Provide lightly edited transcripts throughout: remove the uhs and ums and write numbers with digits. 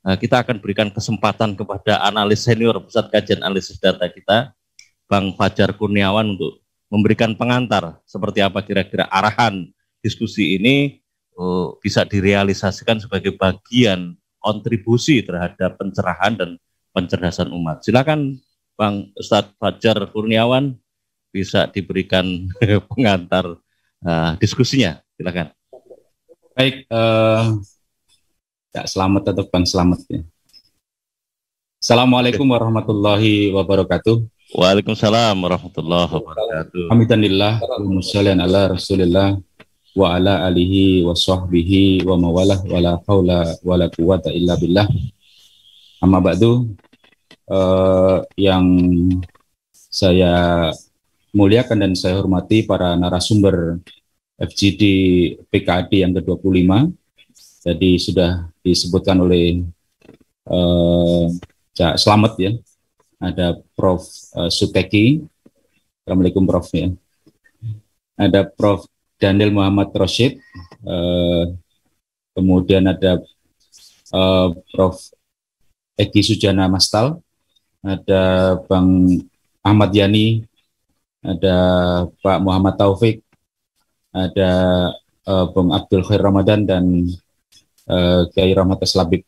kita akan berikan kesempatan kepada analis senior Pusat Kajian Analisis Data kita, Bang Fajar Kurniawan, untuk memberikan pengantar seperti apa kira-kira arahan diskusi ini bisa direalisasikan sebagai bagian kontribusi terhadap pencerahan dan pencerdasan umat. Silakan Bang Ustadz Fajar Kurniawan, bisa diberikan pengantar diskusinya. Silakan. Baik, selamat atau Bang Selamat ya. Assalamualaikum warahmatullahi wabarakatuh. Waalaikumsalam warahmatullahi wabarakatuh. Alhamdulillah, wassalamu ala Rasulillah wa ala alihi wa sahbihi wa mawalah wa la haula wa la quwata illa billah. Amma ba'du, yang saya muliakan dan saya hormati para narasumber FGD PKAD yang ke-25. Jadi sudah disebutkan oleh Cak Selamat ya. Ada Prof. Suteki. Assalamualaikum Prof ya. Ada Prof. Daniel Muhammad Roshid. Kemudian ada Prof. Eki Sujana Mastal. Ada Bang Ahmad Yani. Ada Pak Muhammad Taufik. Ada Bang Abdul Khair Ramadan dan Kiai Rahmat Aslabik.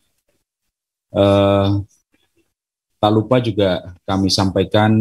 Tak lupa juga kami sampaikan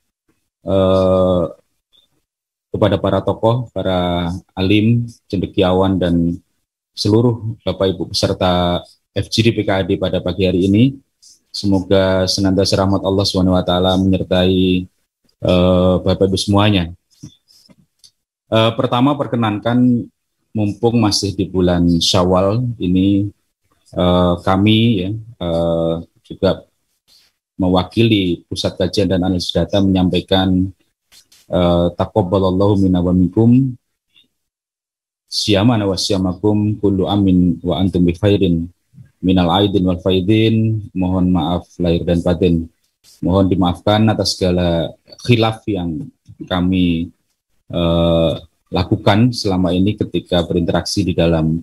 kepada para tokoh, para alim, cendekiawan, dan seluruh Bapak Ibu peserta FGD PKAD pada pagi hari ini. Semoga senantiasa rahmat Allah SWT menyertai Bapak Ibu semuanya. Pertama, perkenankan, mumpung masih di bulan Syawal ini, kami ya, juga mewakili Pusat Kajian dan Analisis Data menyampaikan taqabbalallahu minna wa minkum siyamana wa siyamakum kullu amin wa antum bi khairin minal aidin wal faidin. Mohon maaf lahir dan batin. Mohon dimaafkan atas segala khilaf yang kami lakukan selama ini ketika berinteraksi di dalam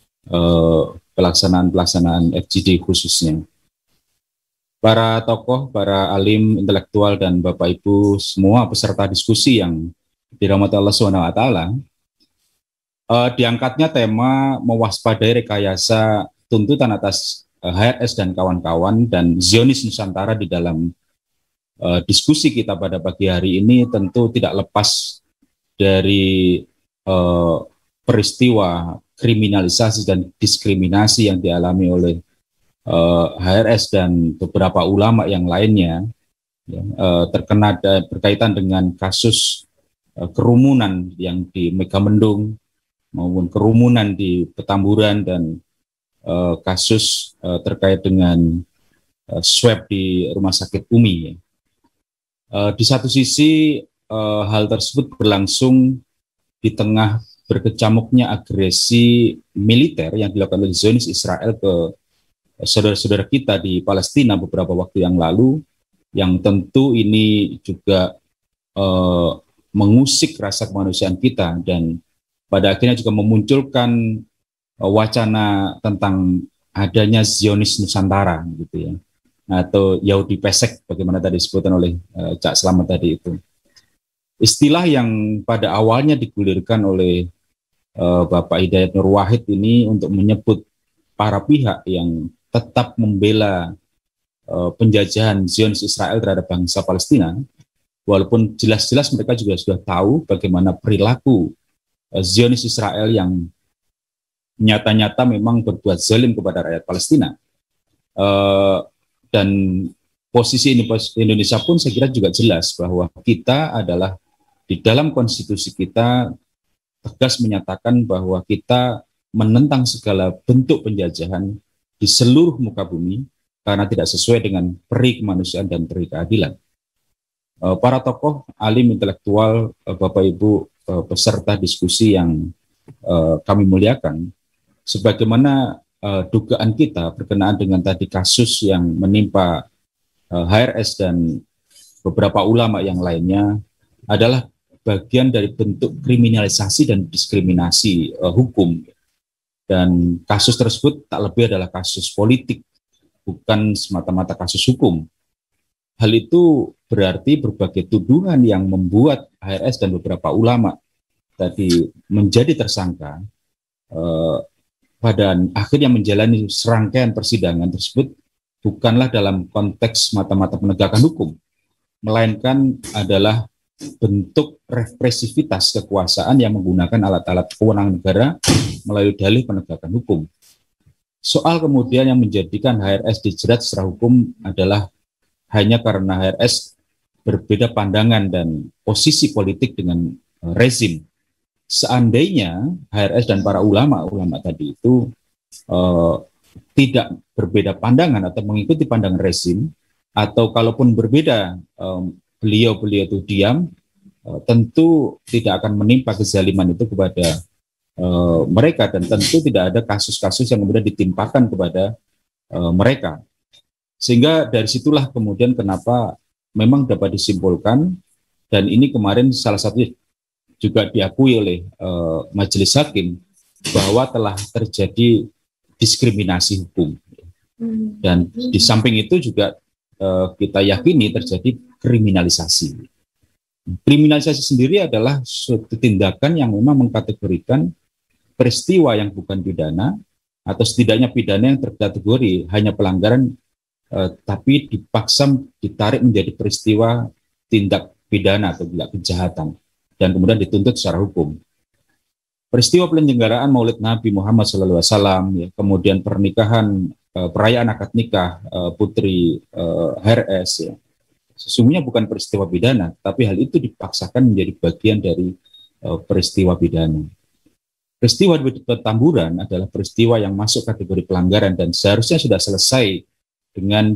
pelaksanaan FGD khususnya. Para tokoh, para alim intelektual, dan Bapak Ibu semua peserta diskusi yang dirahmati Allah SWT, diangkatnya tema mewaspadai rekayasa tuntutan atas HRS dan kawan-kawan dan Zionis Nusantara di dalam diskusi kita pada pagi hari ini tentu tidak lepas dari peristiwa kriminalisasi dan diskriminasi yang dialami oleh HRS dan beberapa ulama yang lainnya, ya, terkena berkaitan dengan kasus kerumunan yang di Megamendung maupun kerumunan di Petamburan dan kasus terkait dengan swab di Rumah Sakit UMI. Ya. Di satu sisi hal tersebut berlangsung di tengah berkecamuknya agresi militer yang dilakukan oleh Zionis Israel ke saudara-saudara kita di Palestina beberapa waktu yang lalu, yang tentu ini juga mengusik rasa kemanusiaan kita dan pada akhirnya juga memunculkan wacana tentang adanya Zionis Nusantara gitu ya, atau Yahudi Pesek bagaimana tadi disebutkan oleh Cak Selamat tadi itu. Istilah yang pada awalnya digulirkan oleh Bapak Hidayat Nur Wahid ini untuk menyebut para pihak yang tetap membela penjajahan Zionis Israel terhadap bangsa Palestina, walaupun jelas-jelas mereka juga sudah tahu bagaimana perilaku Zionis Israel yang nyata-nyata memang berbuat zalim kepada rakyat Palestina. Dan posisi Indonesia pun saya kira juga jelas bahwa kita adalah di dalam konstitusi kita tegas menyatakan bahwa kita menentang segala bentuk penjajahan di seluruh muka bumi karena tidak sesuai dengan peri kemanusiaan dan peri keadilan. Para tokoh, alim intelektual, Bapak Ibu peserta diskusi yang kami muliakan, sebagaimana dugaan kita berkenaan dengan tadi kasus yang menimpa HRS dan beberapa ulama yang lainnya adalah bagian dari bentuk kriminalisasi dan diskriminasi hukum. Dan kasus tersebut tak lebih adalah kasus politik, bukan semata-mata kasus hukum. Hal itu berarti berbagai tuduhan yang membuat HRS dan beberapa ulama tadi menjadi tersangka pada akhirnya menjalani serangkaian persidangan tersebut bukanlah dalam konteks mata-mata penegakan hukum, melainkan adalah bentuk represivitas kekuasaan yang menggunakan alat-alat kewenangan negara melalui dalih penegakan hukum. Soal kemudian yang menjadikan HRS dijerat secara hukum adalah hanya karena HRS berbeda pandangan dan posisi politik dengan rezim. Seandainya HRS dan para ulama tadi itu tidak berbeda pandangan atau mengikuti pandangan rezim, atau kalaupun berbeda beliau itu diam, tentu tidak akan menimpa kezaliman itu kepada mereka, dan tentu tidak ada kasus-kasus yang kemudian ditimpakan kepada mereka. Sehingga dari situlah kemudian kenapa memang dapat disimpulkan, dan ini kemarin salah satu juga diakui oleh majelis hakim, bahwa telah terjadi diskriminasi hukum. Dan di samping itu juga kita yakini terjadi kriminalisasi. Kriminalisasi sendiri adalah suatu tindakan yang memang mengkategorikan peristiwa yang bukan pidana, atau setidaknya pidana yang terkategori hanya pelanggaran, tapi dipaksa ditarik menjadi peristiwa tindak pidana atau tindak kejahatan, dan kemudian dituntut secara hukum. Peristiwa penyelenggaraan Maulid Nabi Muhammad SAW, ya, kemudian pernikahan, perayaan akad nikah putri HRS, ya, sesungguhnya bukan peristiwa pidana, tapi hal itu dipaksakan menjadi bagian dari peristiwa pidana. Peristiwa di Petamburan adalah peristiwa yang masuk kategori pelanggaran dan seharusnya sudah selesai dengan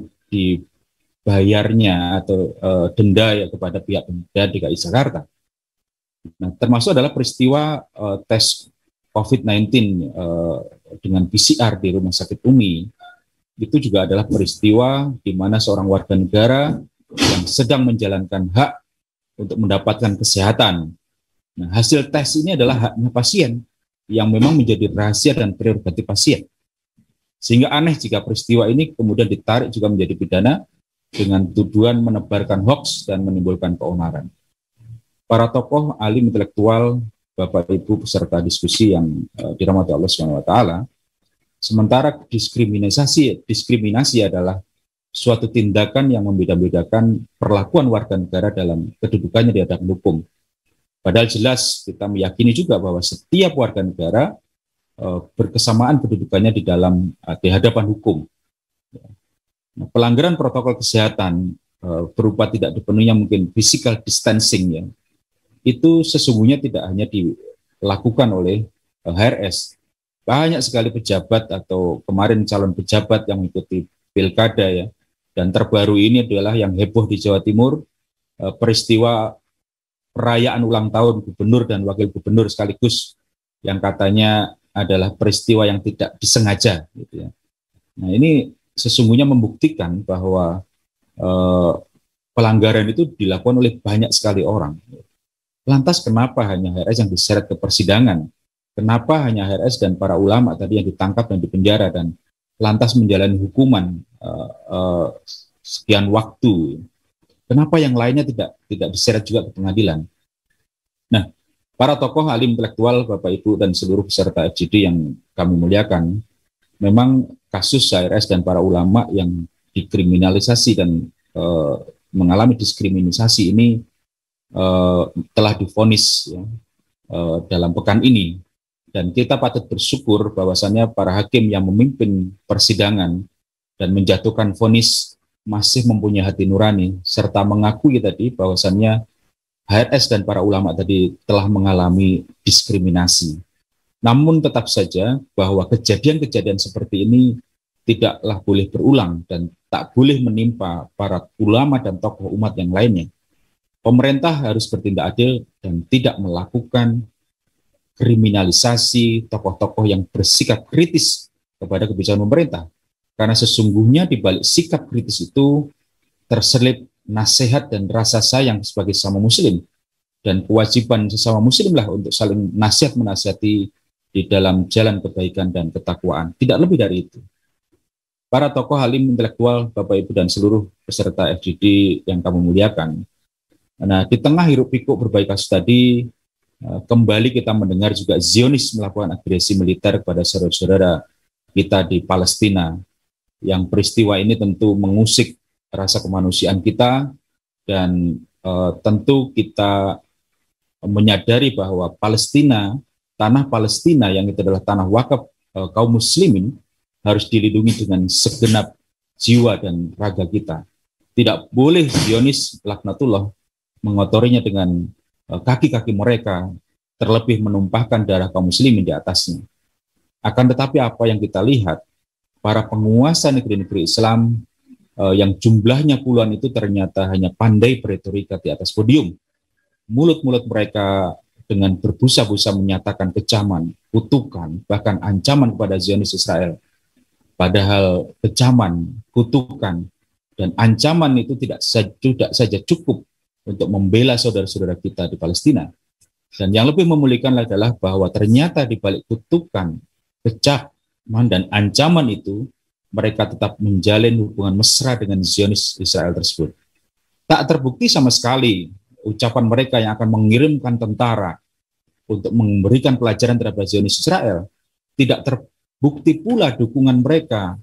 dibayarnya atau denda ya kepada pihak Pemda DKI Jakarta. Nah, termasuk adalah peristiwa tes COVID-19 dengan PCR di Rumah Sakit Umi. Itu juga adalah peristiwa di mana seorang warga negara yang sedang menjalankan hak untuk mendapatkan kesehatan. Nah, hasil tes ini adalah haknya pasien yang memang menjadi rahasia dan prerogatif pasien. Sehingga aneh jika peristiwa ini kemudian ditarik juga menjadi pidana dengan tuduhan menebarkan hoaks dan menimbulkan keonaran. Para tokoh, alim intelektual, Bapak Ibu peserta diskusi yang dirahmati Allah SWT, sementara diskriminasi adalah suatu tindakan yang membeda-bedakan perlakuan warga negara dalam kedudukannya di hadapan hukum. Padahal jelas kita meyakini juga bahwa setiap warga negara berkesamaan kedudukannya di hadapan hukum. Nah, pelanggaran protokol kesehatan berupa tidak dipenuhinya mungkin physical distancing, ya, itu sesungguhnya tidak hanya dilakukan oleh HRS. Banyak sekali pejabat atau kemarin calon pejabat yang mengikuti pilkada, ya, dan terbaru ini adalah yang heboh di Jawa Timur, peristiwa perayaan ulang tahun gubernur dan wakil gubernur sekaligus, yang katanya adalah peristiwa yang tidak disengaja, gitu ya. Nah, ini sesungguhnya membuktikan bahwa pelanggaran itu dilakukan oleh banyak sekali orang. Lantas kenapa hanya HRS yang diseret ke persidangan? Kenapa hanya HRS dan para ulama tadi yang ditangkap dan dipenjara dan lantas menjalani hukuman sekian waktu? Kenapa yang lainnya tidak diseret juga ke pengadilan? Nah, para tokoh alim intelektual, Bapak Ibu dan seluruh peserta FGD yang kami muliakan, memang kasus HRS dan para ulama yang dikriminalisasi dan mengalami diskriminasi ini telah divonis, ya, dalam pekan ini. Dan kita patut bersyukur bahwasannya para hakim yang memimpin persidangan dan menjatuhkan vonis masih mempunyai hati nurani, serta mengakui tadi bahwasannya HRS dan para ulama tadi telah mengalami diskriminasi. Namun tetap saja bahwa kejadian-kejadian seperti ini tidaklah boleh berulang dan tak boleh menimpa para ulama dan tokoh umat yang lainnya. Pemerintah harus bertindak adil dan tidak melakukan kriminalisasi tokoh-tokoh yang bersikap kritis kepada kebijakan pemerintah. Karena sesungguhnya di balik sikap kritis itu terselip nasihat dan rasa sayang sebagai sesama muslim. Dan kewajiban sesama muslim lah untuk saling nasihat menasihati di dalam jalan kebaikan dan ketakwaan. Tidak lebih dari itu. para tokoh alim intelektual, Bapak Ibu dan seluruh peserta FGD yang kami muliakan. Nah, di tengah hiruk pikuk berbagai kasus tadi, kembali kita mendengar juga Zionis melakukan agresi militer kepada saudara-saudara kita di Palestina, yang peristiwa ini tentu mengusik rasa kemanusiaan kita, dan tentu kita menyadari bahwa Palestina, tanah Palestina yang itu adalah tanah wakaf kaum muslimin, harus dilindungi dengan segenap jiwa dan raga kita. Tidak boleh Zionis laknatullah mengotorinya dengan kaki-kaki mereka, terlebih menumpahkan darah kaum muslimin di atasnya. Akan tetapi apa yang kita lihat, para penguasa negeri-negeri Islam yang jumlahnya puluhan itu ternyata hanya pandai beretorika di atas podium. Mulut-mulut mereka dengan berbusa-busa menyatakan kecaman, kutukan, bahkan ancaman kepada Zionis Israel. Padahal kecaman, kutukan, dan ancaman itu tidak saja cukup untuk membela saudara-saudara kita di Palestina. Dan yang lebih memulihkan adalah bahwa ternyata di balik kutukan, kecaman, dan ancaman itu, mereka tetap menjalin hubungan mesra dengan Zionis Israel tersebut. Tak terbukti sama sekali ucapan mereka yang akan mengirimkan tentara untuk memberikan pelajaran terhadap Zionis Israel. Tidak terbukti pula dukungan mereka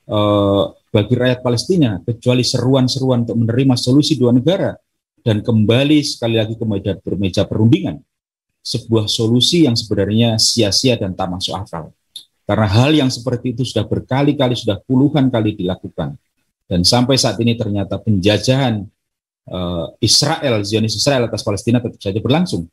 bagi rakyat Palestina, kecuali seruan-seruan untuk menerima solusi dua negara dan kembali sekali lagi ke meja perundingan. Sebuah solusi yang sebenarnya sia-sia dan tak masuk akal. Karena hal yang seperti itu sudah berkali-kali, sudah puluhan kali dilakukan. Dan sampai saat ini ternyata penjajahan Israel, Zionis Israel atas Palestina tetap saja berlangsung.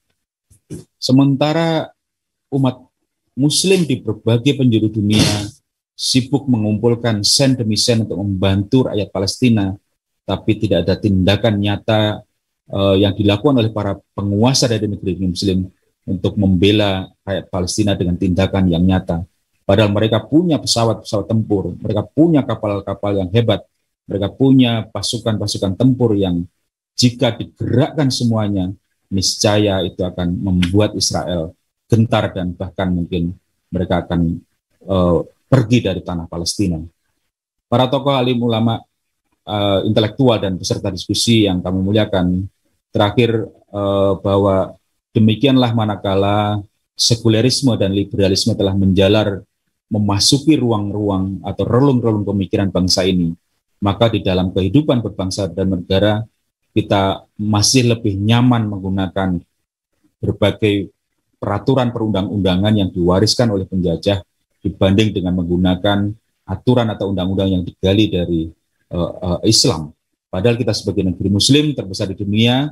Sementara umat Muslim di berbagai penjuru dunia sibuk mengumpulkan sen demi sen untuk membantu rakyat Palestina, tapi tidak ada tindakan nyata yang dilakukan oleh para penguasa dari negeri Muslim untuk membela rakyat Palestina dengan tindakan yang nyata. Padahal mereka punya pesawat-pesawat tempur, mereka punya kapal-kapal yang hebat, mereka punya pasukan-pasukan tempur yang jika digerakkan semuanya, niscaya itu akan membuat Israel gentar dan bahkan mungkin mereka akan pergi dari tanah Palestina. Para tokoh alim ulama, intelektual dan peserta diskusi yang kami muliakan, terakhir bahwa demikianlah manakala sekulerisme dan liberalisme telah menjalar memasuki ruang-ruang atau relung-relung pemikiran bangsa ini, maka di dalam kehidupan berbangsa dan negara kita masih lebih nyaman menggunakan berbagai peraturan perundang-undangan yang diwariskan oleh penjajah dibanding dengan menggunakan aturan atau undang-undang yang digali dari Islam. Padahal kita sebagai negeri Muslim terbesar di dunia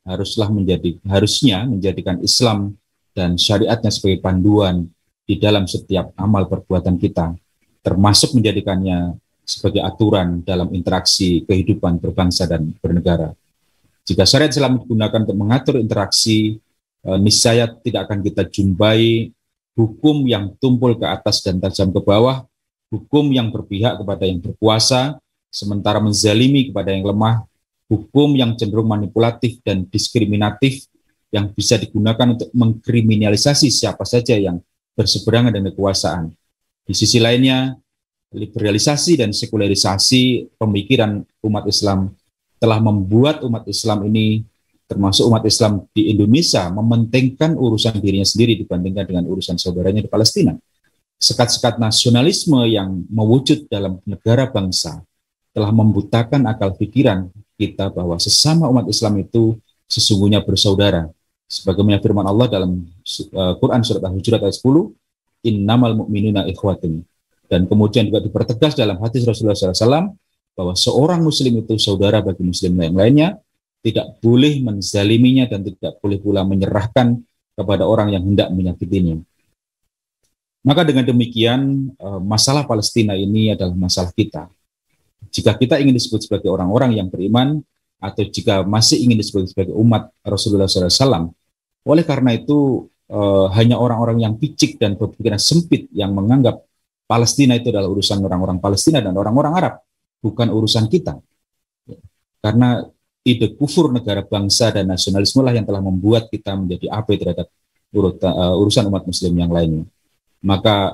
harusnya menjadikan Islam dan syariatnya sebagai panduan di dalam setiap amal perbuatan kita, termasuk menjadikannya sebagai aturan dalam interaksi kehidupan berbangsa dan bernegara. Jika syariat Islam digunakan untuk mengatur interaksi, niscaya tidak akan kita jumpai hukum yang tumpul ke atas dan tajam ke bawah, hukum yang berpihak kepada yang berkuasa, sementara menzalimi kepada yang lemah, hukum yang cenderung manipulatif dan diskriminatif yang bisa digunakan untuk mengkriminalisasi siapa saja yang berseberangan dengan kekuasaan. Di sisi lainnya, liberalisasi dan sekularisasi pemikiran umat Islam telah membuat umat Islam ini, termasuk umat Islam di Indonesia, mementingkan urusan dirinya sendiri dibandingkan dengan urusan saudaranya di Palestina. Sekat-sekat nasionalisme yang mewujud dalam negara bangsa telah membutakan akal pikiran kita bahwa sesama umat Islam itu sesungguhnya bersaudara. Sebagaimana firman Allah dalam Quran surat Al-Hujurat ayat 10, innamal mu'minuna ikhwatun. Dan kemudian juga dipertegas dalam hadis Rasulullah SAW bahwa seorang muslim itu saudara bagi muslim yang lainnya, tidak boleh menzaliminya dan tidak boleh pula menyerahkan kepada orang yang hendak menyakitinya. Maka dengan demikian, masalah Palestina ini adalah masalah kita. Jika kita ingin disebut sebagai orang-orang yang beriman, atau jika masih ingin disebut sebagai umat Rasulullah SAW, oleh karena itu hanya orang-orang yang picik dan berpikiran sempit yang menganggap Palestina itu adalah urusan orang-orang Palestina dan orang-orang Arab, bukan urusan kita. Karena ide kufur negara bangsa dan nasionalisme lah yang telah membuat kita menjadi abai terhadap urusan umat muslim yang lainnya. Maka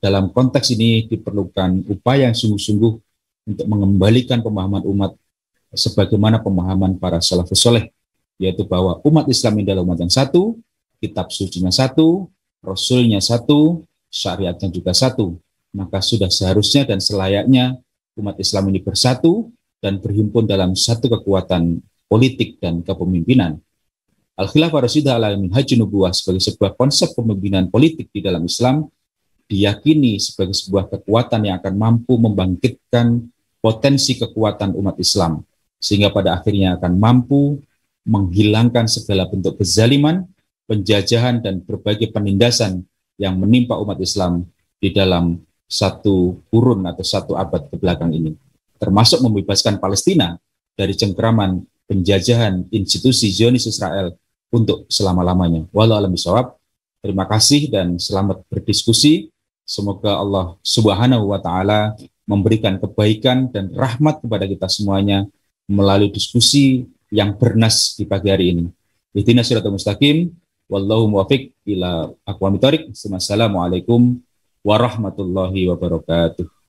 dalam konteks ini diperlukan upaya yang sungguh-sungguh untuk mengembalikan pemahaman umat sebagaimana pemahaman para salafus saleh, yaitu bahwa umat Islam ini adalah umat yang satu, kitab sucinya satu, rasulnya satu, syariatnya juga satu. Maka sudah seharusnya dan selayaknya umat Islam ini bersatu dan berhimpun dalam satu kekuatan politik dan kepemimpinan. Al-Khilafah Rasyidah ala Minhajun Nubuwah sebagai sebuah konsep kepemimpinan politik di dalam Islam diyakini sebagai sebuah kekuatan yang akan mampu membangkitkan potensi kekuatan umat Islam, sehingga pada akhirnya akan mampu menghilangkan segala bentuk kezaliman, penjajahan, dan berbagai penindasan yang menimpa umat Islam di dalam satu kurun atau satu abad ke belakang ini, termasuk membebaskan Palestina dari cengkeraman penjajahan institusi Zionis Israel untuk selama-lamanya. Wallahu a'lam bishawab. Terima kasih dan selamat berdiskusi. Semoga Allah Subhanahu wa taala memberikan kebaikan dan rahmat kepada kita semuanya melalui diskusi yang bernas di pagi hari ini. Ihdinas siratal mustaqim, wallahu muwaffiq ila aqwamit thoriq. Wassalamualaikum warahmatullahi wabarakatuh.